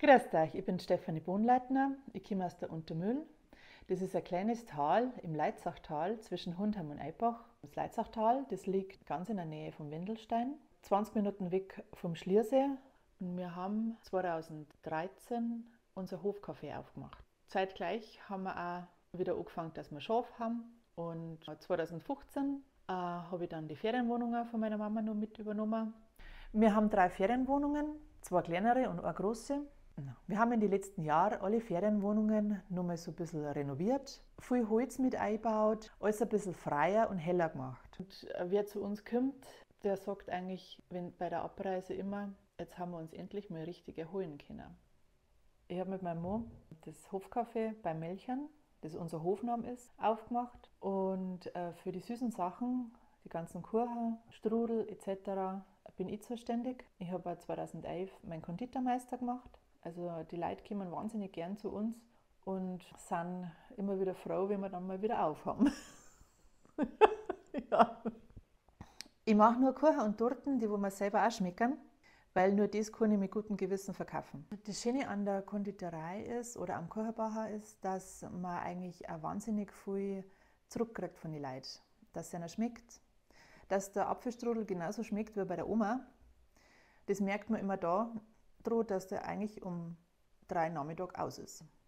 Grüßt euch, ich bin Stefanie Bohnleitner, ich komme aus der Untermühl. Das ist ein kleines Tal im Leitzachtal zwischen Hundheim und Eibach. Das Leitzachtal, das liegt ganz in der Nähe vom Wendelstein, 20 Minuten weg vom Schliersee. Und wir haben 2013 unser Hofcafé aufgemacht. Zeitgleich haben wir auch wieder angefangen, dass wir Schaf haben. Und 2015 habe ich dann die Ferienwohnungen von meiner Mama noch mit übernommen. Wir haben 3 Ferienwohnungen, 2 kleinere und eine große. Wir haben in den letzten Jahren alle Ferienwohnungen nochmal so ein bisschen renoviert, viel Holz mit eingebaut, alles ein bisschen freier und heller gemacht. Und wer zu uns kommt, der sagt eigentlich bei der Abreise immer, jetzt haben wir uns endlich mal richtig erholen können. Ich habe mit meinem Mann das Hofcafé bei Melchern, das unser Hofname ist, aufgemacht. Und für die süßen Sachen, die ganzen Kuchen, Strudel etc. bin ich zuständig. Ich habe 2011 meinen Konditormeister gemacht. Also die Leute kommen wahnsinnig gern zu uns und sind immer wieder froh, wenn wir dann mal wieder aufhaben. Ja. Ich mache nur Kuchen und Torten, die wo mir selber auch schmecken, weil nur das kann ich mit gutem Gewissen verkaufen. Das Schöne an der Konditorei ist oder am Kuchenbacher ist, dass man eigentlich auch wahnsinnig viel zurückkriegt von den Leuten. Dass es ihnen schmeckt, dass der Apfelstrudel genauso schmeckt wie bei der Oma. Das merkt man immer da, dass der eigentlich um 3 Nachmittag aus ist.